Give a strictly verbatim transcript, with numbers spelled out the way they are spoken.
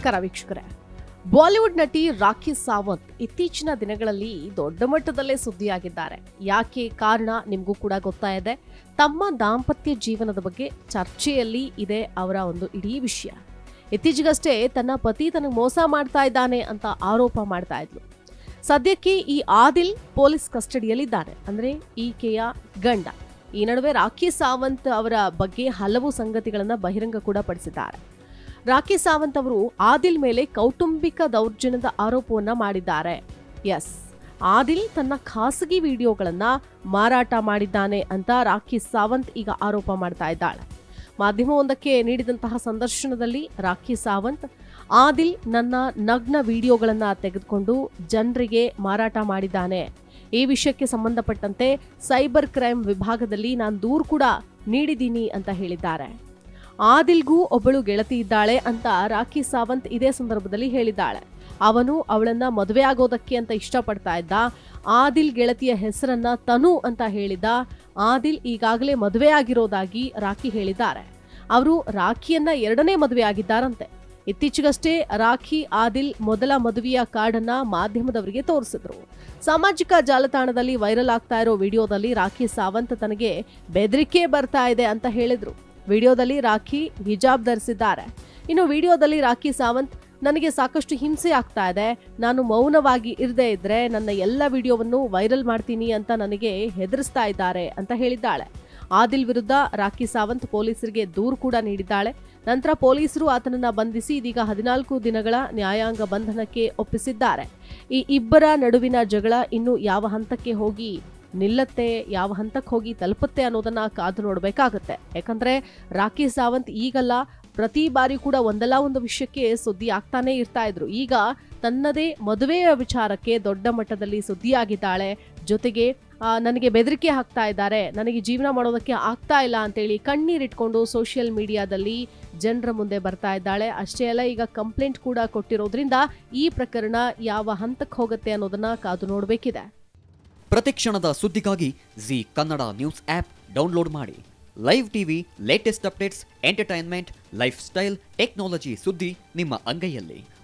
ನಮಸ್ಕಾರ ವೀಕ್ಷಕರೇ. ಬಾಲಿವುಡ್ ನಟಿ ರಾಖಿ ಸಾವಂತ್ ಇತ್ತೀಚಿನ ದಿನಗಳಲ್ಲಿ ದೊಡ್ಡ ಮಟ್ಟದಲ್ಲೇ ಸುದ್ದಿಯಾಗಿದ್ದಾರೆ. ಯಾಕೆ ಕಾರಣ ನಿಮಗೂ ಕೂಡ ಗೊತ್ತಾ ಇದೆ. ತಮ್ಮ ದಾಂಪತ್ಯ ಜೀವನದ ಬಗ್ಗೆ ಚರ್ಚೆಯಲ್ಲಿ ಇದೆ ಅವರ ಒಂದು ಇಡೀ ವಿಷಯ. ಇತ್ತೀಚೆಗಷ್ಟೇ ತನ್ನ ಪತಿ ತನಗೆ ಮೋಸ ಮಾಡ್ತಾ ಇದ್ದಾನೆ ಅಂತ ಆರೋಪ ಮಾಡ್ತಾ ಇದ್ಲು. ಸದ್ಯಕ್ಕೆ ಈ ಆದಿಲ್ ಪೊಲೀಸ್ ಕಸ್ಟಡಿಯಲ್ಲಿದ್ದಾನೆ, ಅಂದ್ರೆ ಈಕೆಯ ಗಂಡ. ಈ ನಡುವೆ ರಾಖಿ ಸಾವಂತ್ ಅವರ ಬಗ್ಗೆ ಹಲವು ಸಂಗತಿಗಳನ್ನ ಬಹಿರಂಗ ಕೂಡ ಪಡಿಸಿದ್ದಾರೆ. ರಾಖಿ ಸಾವಂತ್ ಅವರು ಆದಿಲ್ ಮೇಲೆ ಕೌಟುಂಬಿಕ ದೌರ್ಜನ್ಯದ ಆರೋಪವನ್ನ ಮಾಡಿದ್ದಾರೆ. ಎಸ್, ಆದಿಲ್ ತನ್ನ ಖಾಸಗಿ ವಿಡಿಯೋಗಳನ್ನ ಮಾರಾಟ ಮಾಡಿದ್ದಾನೆ ಅಂತ ರಾಖಿ ಸಾವಂತ್ ಈಗ ಆರೋಪ ಮಾಡ್ತಾ ಇದ್ದಾಳೆ. ಮಾಧ್ಯಮವೊಂದಕ್ಕೆ ನೀಡಿದಂತಹ ಸಂದರ್ಶನದಲ್ಲಿ ರಾಖಿ ಸಾವಂತ್, ಆದಿಲ್ ನನ್ನ ನಗ್ನ ವಿಡಿಯೋಗಳನ್ನ ತೆಗೆದುಕೊಂಡು ಜನರಿಗೆ ಮಾರಾಟ ಮಾಡಿದ್ದಾನೆ. ಈ ವಿಷಯಕ್ಕೆ ಸಂಬಂಧಪಟ್ಟಂತೆ ಸೈಬರ್ ಕ್ರೈಮ್ ವಿಭಾಗದಲ್ಲಿ ನಾನು ದೂರು ಕೂಡ ನೀಡಿದ್ದೀನಿ ಅಂತ ಹೇಳಿದ್ದಾರೆ. ಆದಿಲ್ಗೂ ಒಬ್ಬಳು ಗೆಳತಿ ಇದ್ದಾಳೆ ಅಂತ ರಾಖಿ ಸಾವಂತ್ ಇದೇ ಸಂದರ್ಭದಲ್ಲಿ ಹೇಳಿದ್ದಾಳೆ. ಅವನು ಅವಳನ್ನ ಮದುವೆ ಆಗೋದಕ್ಕೆ ಅಂತ ಇಷ್ಟಪಡ್ತಾ ಇದ್ದ. ಆದಿಲ್ ಗೆಳತಿಯ ಹೆಸರನ್ನ ತನು ಅಂತ ಹೇಳಿದ್ದ. ಆದಿಲ್ ಈಗಾಗಲೇ ಮದುವೆ ಆಗಿರೋದಾಗಿ ರಾಖಿ ಹೇಳಿದ್ದಾರೆ. ಅವರು ರಾಖಿಯನ್ನ ಎರಡನೇ ಮದುವೆ ಆಗಿದ್ದಾರಂತೆ. ಇತ್ತೀಚೆಗಷ್ಟೇ ರಾಖಿ ಆದಿಲ್ ಮೊದಲ ಮದುವೆಯ ಕಾರ್ಡನ್ನ ಮಾಧ್ಯಮದವರಿಗೆ ತೋರಿಸಿದ್ರು. ಸಾಮಾಜಿಕ ಜಾಲತಾಣದಲ್ಲಿ ವೈರಲ್ ಆಗ್ತಾ ಇರೋ ವಿಡಿಯೋದಲ್ಲಿ ರಾಖಿ ಸಾವಂತ್ ತನಗೆ ಬೆದರಿಕೆ ಬರ್ತಾ ಇದೆ ಅಂತ ಹೇಳಿದ್ರು. ವಿಡಿಯೋದಲ್ಲಿ ರಾಖಿ ಹಿಜಾಬ್ ಧರಿಸಿದ್ದಾರೆ. ಇನ್ನು ವಿಡಿಯೋದಲ್ಲಿ ರಾಖಿ ಸಾವಂತ್, ನನಗೆ ಸಾಕಷ್ಟು ಹಿಂಸೆ ಆಗ್ತಾ ಇದೆ, ನಾನು ಮೌನವಾಗಿ ಇರದೇ ಇದ್ರೆ ನನ್ನ ಎಲ್ಲ ವಿಡಿಯೋವನ್ನು ವೈರಲ್ ಮಾಡ್ತೀನಿ ಅಂತ ನನಗೆ ಹೆದರಿಸ್ತಾ ಇದ್ದಾರೆ ಅಂತ ಹೇಳಿದ್ದಾಳೆ. ಆದಿಲ್ ವಿರುದ್ಧ ರಾಖಿ ಸಾವಂತ್ ಪೊಲೀಸರಿಗೆ ದೂರು ಕೂಡ ನೀಡಿದ್ದಾಳೆ. ನಂತರ ಪೊಲೀಸರು ಆತನನ್ನ ಬಂಧಿಸಿ ಇದೀಗ ಹದಿನಾಲ್ಕು ದಿನಗಳ ನ್ಯಾಯಾಂಗ ಬಂಧನಕ್ಕೆ ಒಪ್ಪಿಸಿದ್ದಾರೆ. ಈ ಇಬ್ಬರ ನಡುವಿನ ಜಗಳ ಇನ್ನು ಯಾವ ಹಂತಕ್ಕೆ ಹೋಗಿ ನಿಲ್ಲತ್ತೆ, ಯಾವ ಹಂತಕ್ಕೆ ಹೋಗಿ ತಲುಪುತ್ತೆ ಅನ್ನೋದನ್ನ ಕಾದು ನೋಡ್ಬೇಕಾಗತ್ತೆ. ಯಾಕಂದ್ರೆ ರಾಖಿ ಸಾವಂತ್ ಈಗಲ್ಲ, ಪ್ರತಿ ಬಾರಿ ಕೂಡ ಒಂದಲ್ಲ ಒಂದು ವಿಷಯಕ್ಕೆ ಸುದ್ದಿ ಆಗ್ತಾನೆ ಇರ್ತಾ ಇದ್ರು. ಈಗ ತನ್ನದೇ ಮದುವೆಯ ವಿಚಾರಕ್ಕೆ ದೊಡ್ಡ ಮಟ್ಟದಲ್ಲಿ ಸುದ್ದಿಯಾಗಿದ್ದಾಳೆ. ಜೊತೆಗೆ ನನಗೆ ಬೆದರಿಕೆ ಹಾಕ್ತಾ ಇದ್ದಾರೆ, ನನಗೆ ಜೀವನ ಮಾಡೋದಕ್ಕೆ ಆಗ್ತಾ ಇಲ್ಲ ಅಂತೇಳಿ ಕಣ್ಣೀರಿಟ್ಕೊಂಡು ಸೋಷಿಯಲ್ ಮೀಡಿಯಾದಲ್ಲಿ ಜನರ ಮುಂದೆ ಬರ್ತಾ ಇದ್ದಾಳೆ. ಅಷ್ಟೇ ಅಲ್ಲ, ಈಗ ಕಂಪ್ಲೇಂಟ್ ಕೂಡ ಕೊಟ್ಟಿರೋದ್ರಿಂದ ಈ ಪ್ರಕರಣ ಯಾವ ಹಂತಕ್ಕೆ ಹೋಗುತ್ತೆ ಅನ್ನೋದನ್ನ ಕಾದು ನೋಡಬೇಕಿದೆ. ಪ್ರತಿಕ್ಷಣದ ಸುದ್ದಿಗಾಗಿ Zee Kannada news app download ಮಾಡಿ. Live TV, latest updates, entertainment, lifestyle, technology ಸುದ್ದಿ ನಿಮ್ಮ ಅಂಗೈಯಲ್ಲಿ.